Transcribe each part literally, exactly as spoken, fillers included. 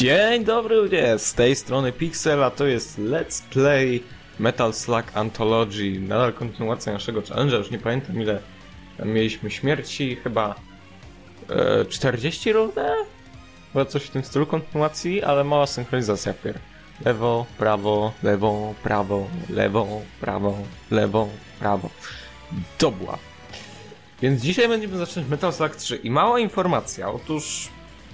Dzień dobry ludzie, z tej strony Pixel, a to jest Let's Play Metal Slug Anthology. Nadal kontynuacja naszego challenge'a, już nie pamiętam ile mieliśmy śmierci, chyba e, czterdzieści równe? Chyba coś w tym stylu kontynuacji, ale mała synchronizacja wpierw. Lewo, prawo, lewo, prawo, lewo, prawo, lewo, prawo. Dobra. Więc dzisiaj będziemy zacząć Metal Slug trzy i mała informacja, otóż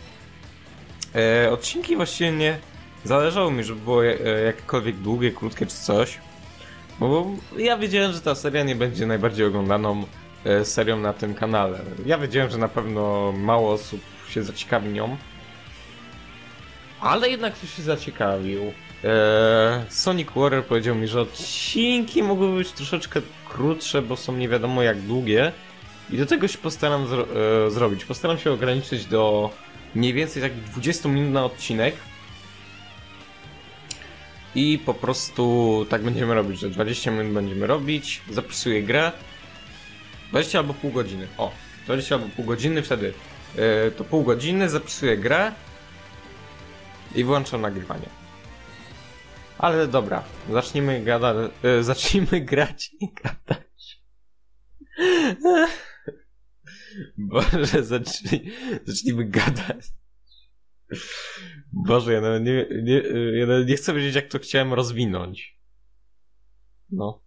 e, odcinki właściwie nie zależało mi, żeby było e, jakiekolwiek długie, krótkie czy coś, bo ja wiedziałem, że ta seria nie będzie najbardziej oglądaną e, serią na tym kanale. Ja wiedziałem, że na pewno mało osób się zaciekawi nią, ale jednak ktoś się zaciekawił. E, Sonic Warrior powiedział mi, że odcinki mogły być troszeczkę krótsze, bo są nie wiadomo jak długie. I do tego się postaram zro e, zrobić. Postaram się ograniczyć do mniej więcej takich dwudziestu minut na odcinek. I po prostu tak będziemy robić, że dwadzieścia minut będziemy robić. Zapisuję grę. dwadzieścia albo pół godziny. O, dwadzieścia albo pół godziny, wtedy e, to pół godziny, zapisuję grę. I włączam nagrywanie. Ale dobra, zacznijmy gadać. E, zacznijmy grać i gadać. Boże, zacznij, zacznijmy gadać. Boże, ja nawet nie, nie, ja nawet nie chcę wiedzieć, jak to chciałem rozwinąć. No.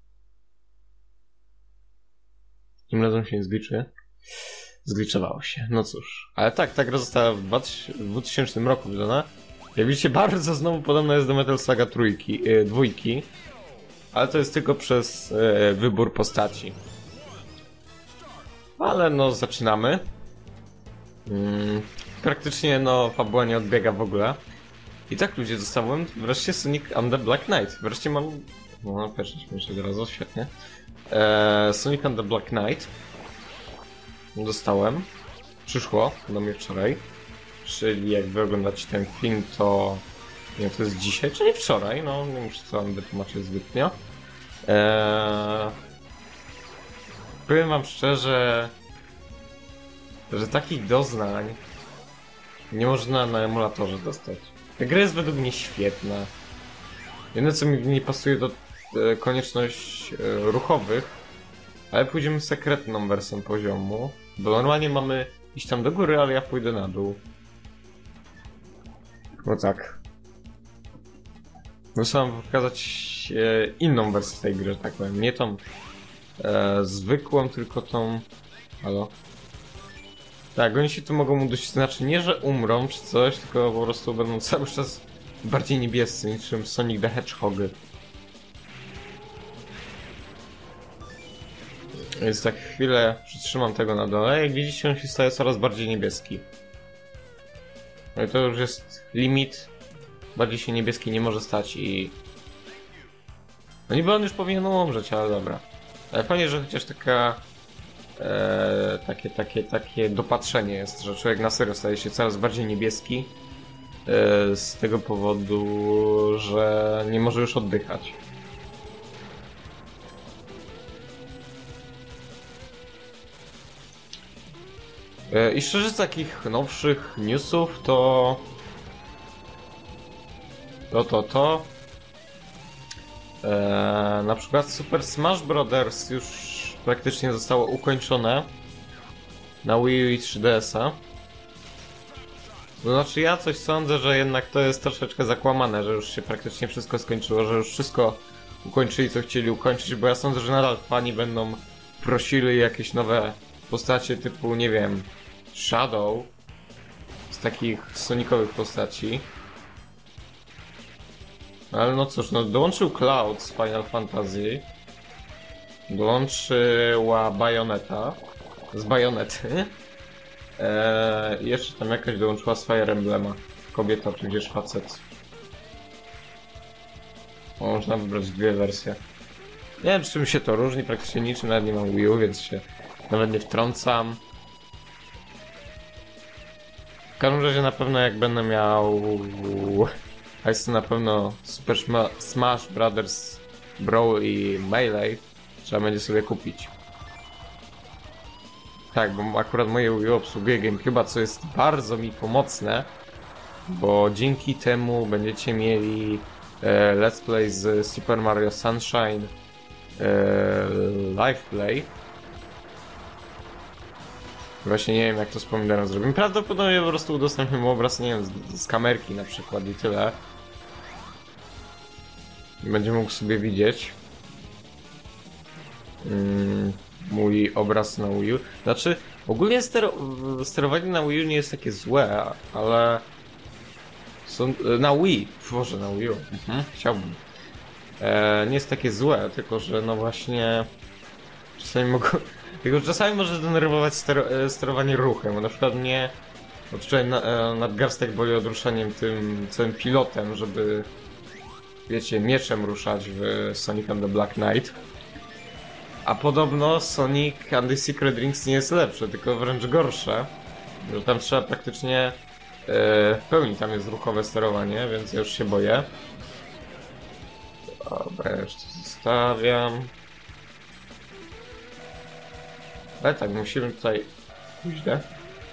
Tym razem się nie zgliczuje. Zgliczowało się, no cóż. Ale tak, ta gra została w dwutysięcznym roku wydana. Jak widzicie, bardzo znowu podobna jest do Metal Sluga trójki, yy, dwójki. Ale to jest tylko przez yy, wybór postaci. Ale no, zaczynamy. Hmm, praktycznie no, fabuła nie odbiega w ogóle. I tak ludzie, dostałem wreszcie Sonic and the Black Knight. Wreszcie mam... No, pierwszy śmieszny od razu, świetnie. Eee, Sonic and the Black Knight. Dostałem. Przyszło do mnie wczoraj. Czyli jak wy oglądacie ten film, to... Nie wiem, to jest dzisiaj, czyli wczoraj. No, nie muszę co wam wytłumaczyć zbytnio. Eee... Powiem wam szczerze, że takich doznań nie można na emulatorze dostać. Ta gra jest według mnie świetna. Jedyne co mi nie pasuje to e, konieczność e, ruchowych, ale pójdziemy sekretną wersją poziomu, bo normalnie mamy iść tam do góry, ale ja pójdę na dół. No tak. Muszę wam pokazać e, inną wersję tej gry, że tak powiem. Nie tą E, zwykłą, tylko tą... Halo? Tak, oni się tu mogą udusić, znaczy nie, że umrą czy coś, tylko po prostu będą cały czas bardziej niebiescy, niczym Sonic the Hedgehog. Więc tak chwilę przytrzymam tego na dole, jak widzicie on się staje coraz bardziej niebieski. No i to już jest limit, bardziej się niebieski nie może stać i... No niby on już powinien umrzeć, ale dobra. Ale fajnie, że chociaż taka e, takie, takie, takie dopatrzenie jest, że człowiek na serio staje się coraz bardziej niebieski e, z tego powodu, że nie może już oddychać. E, I szczerze z takich nowszych newsów to to to to Eee, na przykład Super Smash Bros. Już praktycznie zostało ukończone na Wii U i trzy D S a. To znaczy ja coś sądzę, że jednak to jest troszeczkę zakłamane, że już się praktycznie wszystko skończyło, że już wszystko ukończyli co chcieli ukończyć, bo ja sądzę, że nadal fani będą prosili jakieś nowe postacie typu, nie wiem, Shadow z takich sonicowych postaci. Ale no cóż, no dołączył Cloud z Final Fantasy. Dołączyła Bayonetta. Z Bayonety. Eee, jeszcze tam jakaś dołączyła z Fire Emblema. Kobieta, czy gdzieś facet. O, można wybrać dwie wersje. Nie wiem, czym się to różni, praktycznie niczym, nawet nie mam Wii U, więc się nawet nie wtrącam. W każdym razie na pewno jak będę miał... A jest to na pewno Super Smash Brothers Brawl i Melee. Trzeba będzie sobie kupić. Tak, bo akurat moje Wii U obsługuje GameCube'a, co jest bardzo mi pomocne. bo dzięki temu będziecie mieli e, let's play z Super Mario Sunshine e, live play. Właśnie nie wiem, jak to z Pomidorem zrobimy. Prawdopodobnie po prostu udostępnimy obraz, nie wiem, z, z kamerki na przykład i tyle. Będzie mógł sobie widzieć mm, mój obraz na Wii U. Znaczy, ogólnie stero sterowanie na Wii U nie jest takie złe, ale są, na Wii, Boże, na Wii U, mhm, chciałbym. E, nie jest takie złe, tylko że no właśnie czasami mogą, tylko czasami może denerwować ster sterowanie ruchem, bo na przykład mnie odczułem na, e, nadgarstek boli odruszaniem tym całym pilotem, żeby, wiecie, mieczem ruszać w Sonic and the Black Knight. A podobno Sonic and the Secret Rings nie jest lepsze, tylko wręcz gorsze. Że tam trzeba praktycznie e, w pełni, tam jest ruchowe sterowanie, więc ja już się boję. Dobra, ja już to zostawiam. Ale tak, musimy tutaj pójść, tak?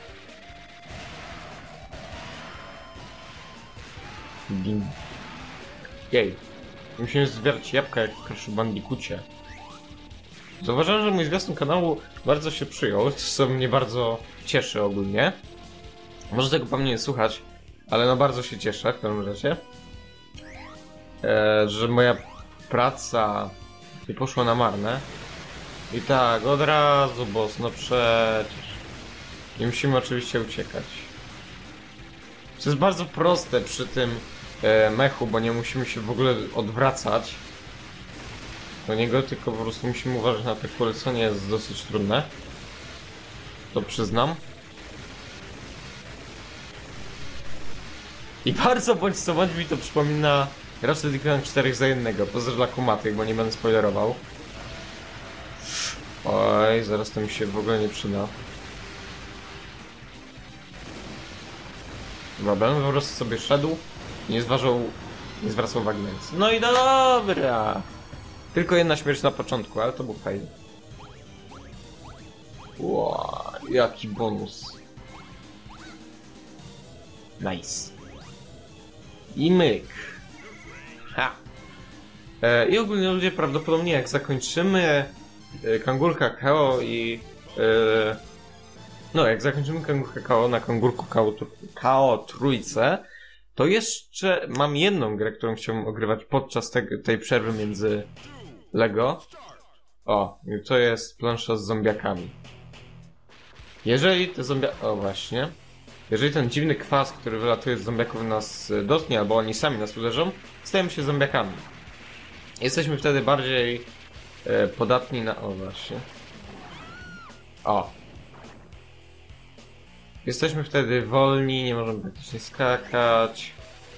Jej. Musimy zbierać jabłka jak w Crash Bandicoocie. Zauważyłem, że mój zwiastun kanału bardzo się przyjął, co mnie bardzo cieszy ogólnie. Może tego po mnie nie słuchać, ale no bardzo się cieszę w każdym razie. E, że moja praca nie poszła na marne. I tak, od razu, boss, no przecież. I musimy oczywiście uciekać. To jest bardzo proste przy tym e, mechu, bo nie musimy się w ogóle odwracać do niego, tylko po prostu musimy uważać na te polecenie, jest dosyć trudne. To przyznam. I bardzo bądź co bądź mi to przypomina Ratchet and Clank cztery za jednego. Pozdro dla kumatych, bo nie będę spoilerował. Oj, zaraz to mi się w ogóle nie przyda. Dobra, będę po prostu sobie szedł i nie zważał, nie zwracał uwagi na nic. No i dobra! Tylko jedna śmierć na początku, ale to był fail. Wow, jaki bonus. Nice. I myk. Ha! E, I ogólnie ludzie, prawdopodobnie jak zakończymy e, Kangur Kakao i... E, no, jak zakończymy Kangur Kakao na Kangurku Kao, Kao trójce, to jeszcze mam jedną grę, którą chciałbym ogrywać podczas te, tej przerwy między Lego. O, i to jest plansza z zombiakami. Jeżeli te zombiaki... O, właśnie. Jeżeli ten dziwny kwas, który wylatuje z zombiaków, nas dotknie, albo oni sami nas uderzą, stajemy się zombiakami. Jesteśmy wtedy bardziej e, podatni na... O, właśnie. O. Jesteśmy wtedy wolni, nie możemy praktycznie skakać.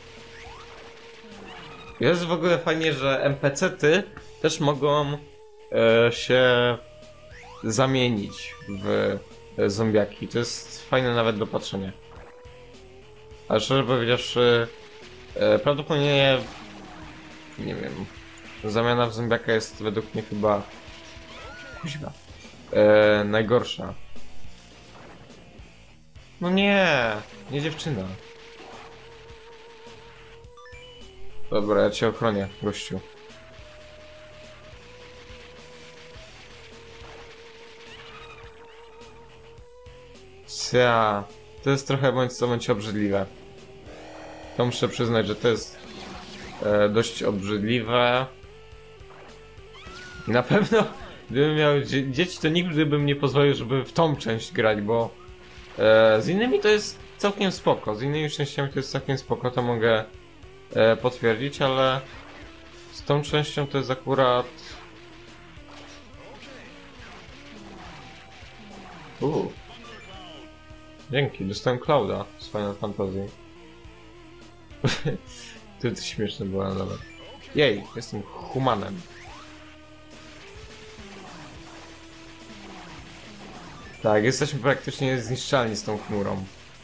Jest w ogóle fajnie, że en pe ce ty też mogą e, się zamienić w e, zombiaki. To jest fajne nawet do patrzenia. Ale szczerze powiedziawszy, e, prawdopodobnie, nie wiem, zamiana w zombiaka jest według mnie chyba kuźwa, e, najgorsza. No nie, nie dziewczyna. Dobra, ja cię ochronię, gościu. Cia, to jest trochę bądź co bądź obrzydliwe. To muszę przyznać, że to jest e, dość obrzydliwe. I na pewno, gdybym miał dzie dzieci, to nigdy bym nie pozwolił, żeby w tą część grać, bo e, z innymi to jest całkiem spoko. Z innymi częściami to jest całkiem spoko, to mogę e, potwierdzić, ale z tą częścią to jest akurat... Uuu. Dzięki, dostałem Clouda z Final Fantasy. To, to śmieszne było, ale dobra. Jej, jestem humanem. Tak, jesteśmy praktycznie zniszczalni z tą chmurą.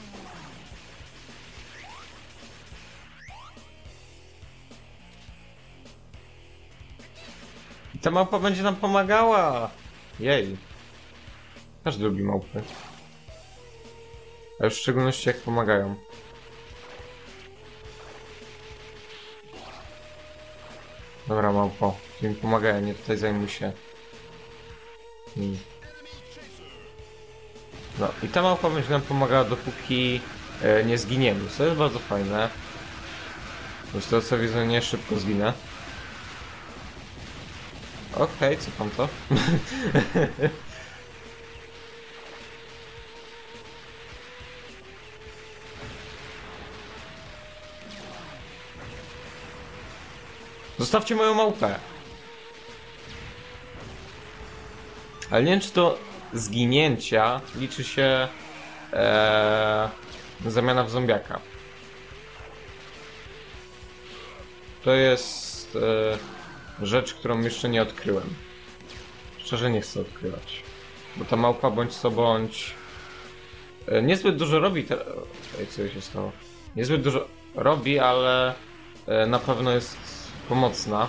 I ta małpa będzie nam pomagała! Jej. Każdy lubi małpy. A już w szczególności jak pomagają. Dobra, małpo. Ty mi pomagaj, ja nie tutaj zajmuj się. Hmm. No i ta małpa będzie nam pomagała, dopóki e, nie zginiemy. To jest bardzo fajne. Bo z tego co widzę, nie szybko zginę. Okej, okay, co tam to? Zostawcie moją małpę! Ale nie wiem, czy to zginięcia liczy się ee, zamiana w zombiaka. To jest e, rzecz, którą jeszcze nie odkryłem. Szczerze nie chcę odkrywać. Bo ta małpa bądź co bądź e, niezbyt dużo robi te... Ej, co się stało? Niezbyt dużo robi, ale e, na pewno jest pomocna.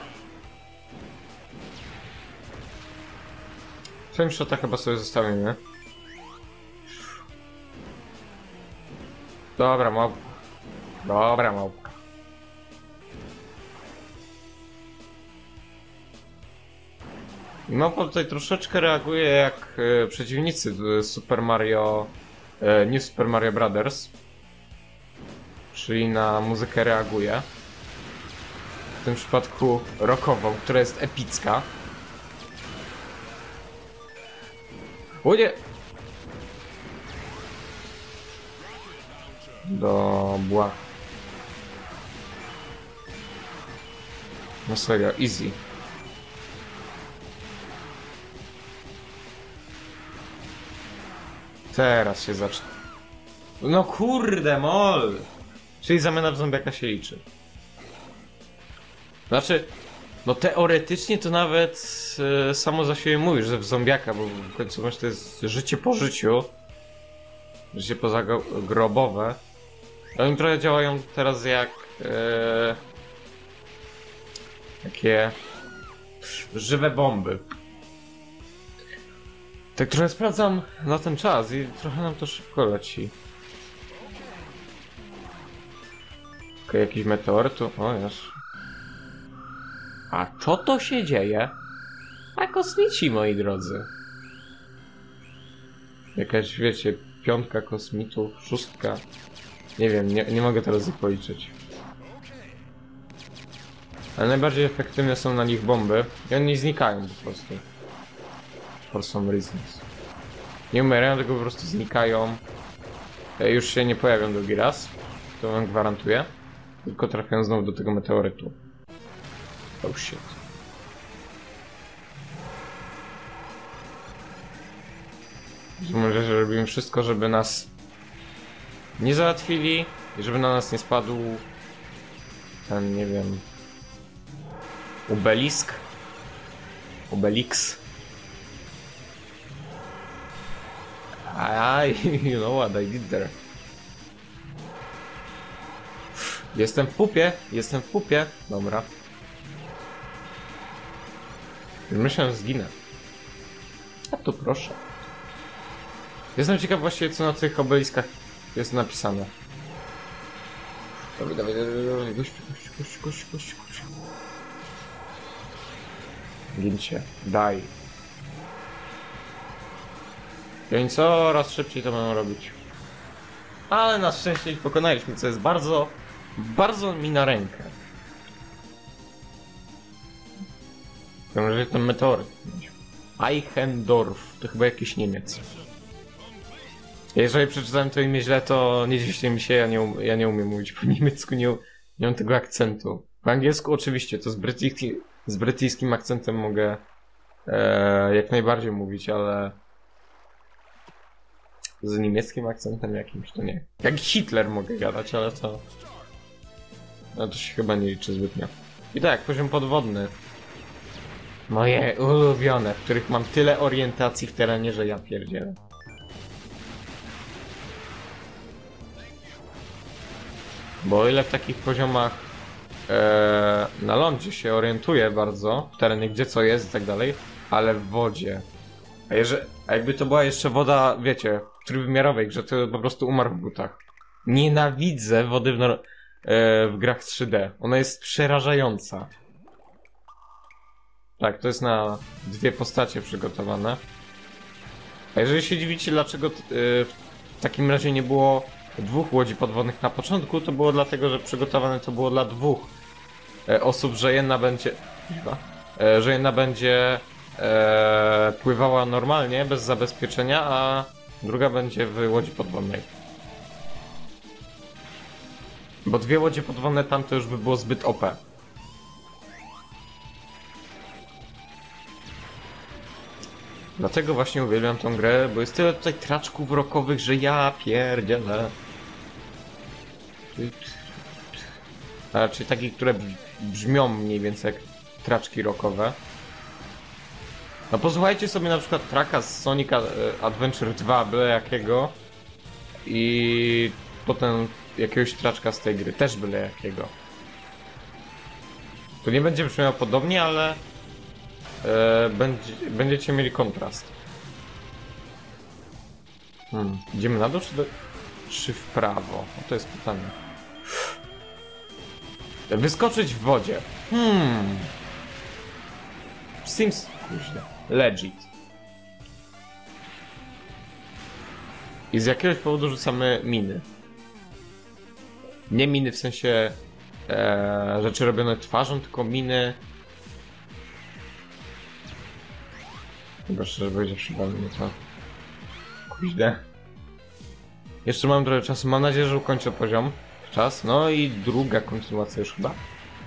Flameshota chyba sobie zostawimy. Dobra, małpa. Dobra, małpa. I małpa tutaj troszeczkę reaguje jak e, przeciwnicy w Super Mario... E, nie Super Mario Brothers. Czyli na muzykę reaguje. W tym przypadku rockową, która jest epicka. O nie! Dobra. No serio, easy. Teraz się zacznie. No kurde, mol! Czyli zamiana w zombiaka się liczy. Znaczy, no teoretycznie to nawet e, samo za siebie mówisz, że w zombiaka, bo w końcu masz to jest życie po życiu. Życie pozagrobowe. Oni trochę działają teraz jak e, takie żywe bomby. Tak trochę sprawdzam na ten czas i trochę nam to szybko leci. Okej, okay, jakiś meteor tu. O, jest. A co to się dzieje? A kosmici, moi drodzy. Jakaś, wiecie, piątka kosmitów, szóstka. Nie wiem, nie, nie mogę teraz ich policzyć. Ale najbardziej efektywne są na nich bomby. I oni nie znikają po prostu. For some reasons. Nie umierają, tylko po prostu znikają. Już się nie pojawią drugi raz. To wam gwarantuję. Tylko trafiają znowu do tego meteorytu. Oh shit. Myślę, że robimy wszystko, żeby nas nie załatwili i żeby na nas nie spadł ten, nie wiem, obelisk. Obelix. I, you know what I did there. Jestem w pupie, jestem w pupie. Dobra. Myślałem, że zginę. A tu proszę. Jestem ciekaw właściwie, co na tych obeliskach jest napisane. Dawaj, dawaj, dawaj, gość, gość, gość, gość, gość, gość. Gincie, daj. I oni coraz szybciej to będą robić. Ale na szczęście ich pokonaliśmy, co jest bardzo, bardzo mi na rękę. W każdym razie ten meteoryt. Eichendorf, to chyba jakiś Niemiec. Jeżeli przeczytałem to imię źle, to nie dziwcie mi się, ja nie, um ja nie umiem mówić po niemiecku, nie, nie mam tego akcentu. Po angielsku oczywiście, to z, brytyjski z brytyjskim akcentem mogę e jak najbardziej mówić, ale z niemieckim akcentem jakimś to nie. Jak Hitler mogę gadać, ale to... No to się chyba nie liczy zbytnio. I tak, poziom podwodny. Moje ulubione, w których mam tyle orientacji w terenie, że ja pierdzielę. Bo o ile w takich poziomach e, na lądzie się orientuję bardzo, w terenie gdzie co jest i tak dalej, ale w wodzie. A, jeżeli, a jakby to była jeszcze woda, wiecie, w trójwymiarowej grze, to po prostu umarł w butach. Nienawidzę wody w, e, w grach trzy D. Ona jest przerażająca. Tak, to jest na dwie postacie przygotowane. A jeżeli się dziwicie, dlaczego w takim razie nie było dwóch łodzi podwodnych na początku, to było dlatego, że przygotowane to było dla dwóch osób, że jedna będzie... że jedna będzie e, pływała normalnie, bez zabezpieczenia, a druga będzie w łodzi podwodnej. Bo dwie łodzie podwodne tam to już by było zbyt O P. Dlatego właśnie uwielbiam tą grę, bo jest tyle tutaj traczków rockowych, że ja pierdzielę. A raczej takich, które brzmią mniej więcej jak traczki rockowe. No posłuchajcie sobie na przykład tracka z Sonic Adventure dwa, byle jakiego. I potem jakiegoś traczka z tej gry, też byle jakiego. To nie będzie brzmiało podobnie, ale e, będzie, będziecie mieli kontrast. Hmm. Idziemy na dół czy, do, czy w prawo? O, to jest pytanie. Wyskoczyć w wodzie. Hmm. Seems kuźle. Legit. I z jakiegoś powodu rzucamy miny. Nie miny w sensie e, rzeczy robione twarzą, tylko miny. Chyba szczerze powiedziawszy, mnie to kuźle. Jeszcze mam trochę czasu, mam nadzieję, że ukończę poziom. Czas, no i druga kontynuacja już chyba.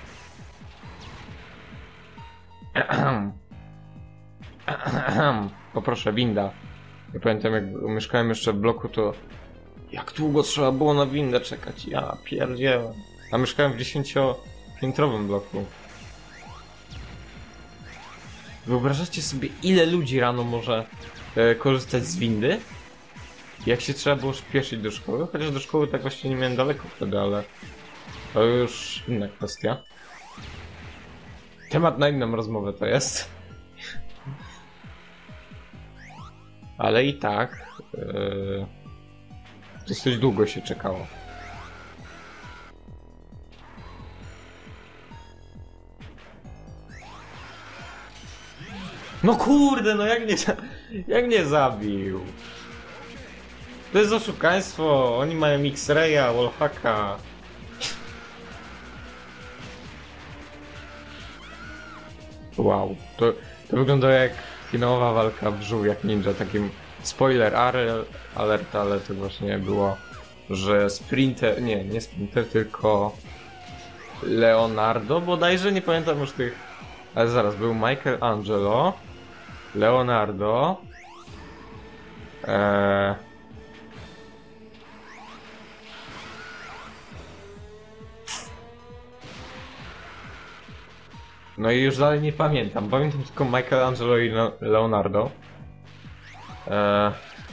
Poproszę, winda. Ja pamiętam, jak mieszkałem jeszcze w bloku, to jak długo trzeba było na windę czekać. Ja pierdzielę. A mieszkałem w dziesięciopiętrowym bloku. Wyobrażacie sobie, ile ludzi rano może e, korzystać z windy? Jak się trzeba było śpieszyć do szkoły? Chociaż do szkoły tak właśnie nie miałem daleko wtedy, ale to już inna kwestia. Temat na inną rozmowę to jest. Ale i tak yy, dosyć długo się czekało. No kurde, no jak mnie, jak mnie zabił? To jest oszukaństwo, oni mają X-Raya, wallhacka. Wow, to, to wygląda jak finałowa walka w żół, jak ninja, takim spoiler alert, ale to właśnie było, że Sprinter, nie, nie Sprinter, tylko Leonardo, bodajże, nie pamiętam już tych, ale zaraz, był Michelangelo, Leonardo, eee, no i już dalej nie pamiętam. Pamiętam tylko Michelangelo i Leonardo. Eee...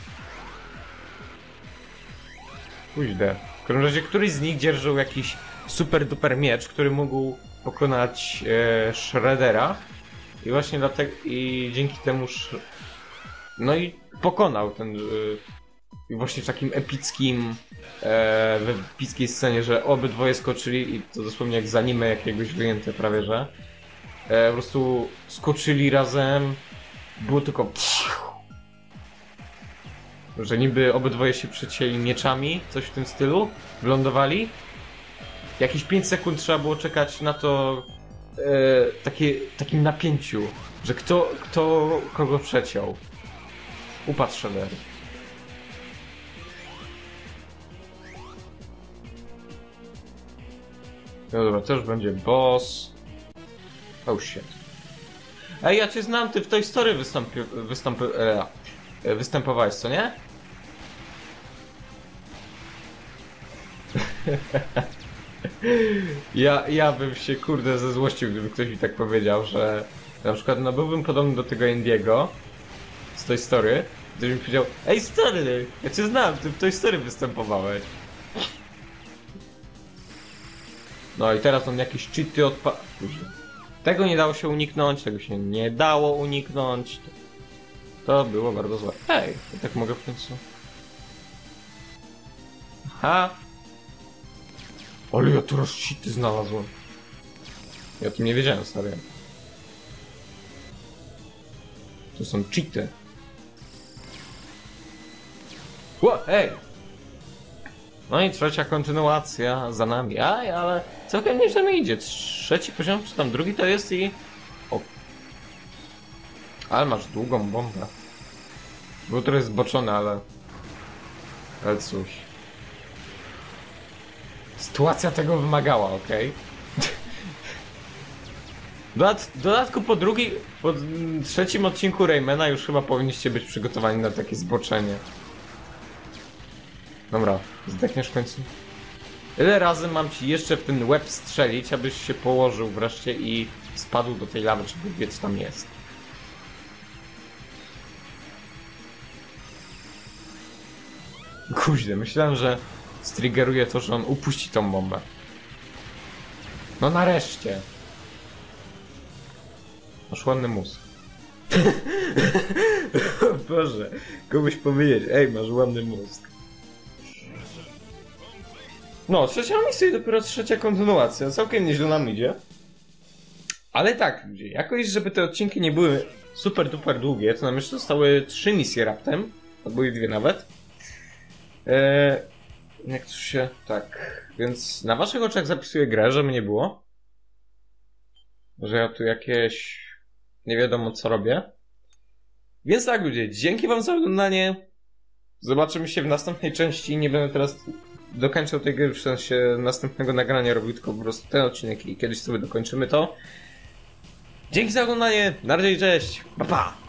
Pójdę. W każdym razie któryś z nich dzierżył jakiś super duper miecz, który mógł pokonać e, Shreddera. I właśnie dlatego... I dzięki temu... Sh... No i pokonał ten... E, i właśnie w takim epickim... E, w epickiej scenie, że obydwoje skoczyli i to dosłownie jak z anime jakiegoś wyjęte prawie, że... E, po prostu skoczyli razem, było tylko że niby obydwoje się przecięli mieczami, coś w tym stylu, wylądowali. Jakieś pięć sekund trzeba było czekać na to e, takie, takim napięciu, że kto, kto kogo przeciął. Upadł Shredder. No dobra, to już będzie boss. Oh shit. Ej, ja cię znam, ty w Toy Story wystąpi, wystąpi, e, występowałeś, co nie? ja, ja bym się kurde ze złościł, gdyby ktoś mi tak powiedział, że na przykład no byłbym podobny do tego Andy'ego z Toy Story, ktoś mi powiedział: ej stary, ja cię znam, ty w Toy Story występowałeś. No i teraz on jakieś cheaty odpa... Tego nie dało się uniknąć, tego się nie dało uniknąć. To było bardzo złe. Hej, ja tak mogę w końcu. Aha. Ale ja tu rozcity znalazłem. Ja o tym nie wiedziałem, stary. To są cheaty. Ło, hej! No i trzecia kontynuacja za nami. Aj, ale całkiem nieźle mi idzie. Trzeci poziom, czy tam drugi to jest i... O. Ale masz długą bombę. Był trochę zboczony, ale... Ale cóż. Sytuacja tego wymagała, okej? Okay? Dodat w dodatku po drugi... Po trzecim odcinku Raymana już chyba powinniście być przygotowani na takie zboczenie. Dobra, zdechniesz w końcu. Ile razy mam ci jeszcze w ten łeb strzelić, abyś się położył wreszcie i spadł do tej lawy, żeby wie co tam jest. Kuźle, myślałem, że striggeruje to, że on upuści tą bombę. No nareszcie. Masz ładny mózg. Boże, komuś powiedzieć, ej, masz ładny mózg. No, trzecia misja i dopiero trzecia kontynuacja. Całkiem nieźle nam idzie. Ale tak, ludzie, jakoś, żeby te odcinki nie były super duper długie, to nam jeszcze zostały trzy misje raptem. Albo i dwie nawet. Eee, jak to się... tak... Więc na waszych oczach zapisuję grę, żeby nie było. Że ja tu jakieś... nie wiadomo co robię. Więc tak, ludzie, dzięki wam za oglądanie. Zobaczymy się w następnej części. Nie będę teraz dokończał tej gry, w sensie następnego nagrania robił, tylko po prostu ten odcinek i kiedyś sobie dokończymy to. Dzięki za oglądanie, na razie, cześć, pa pa!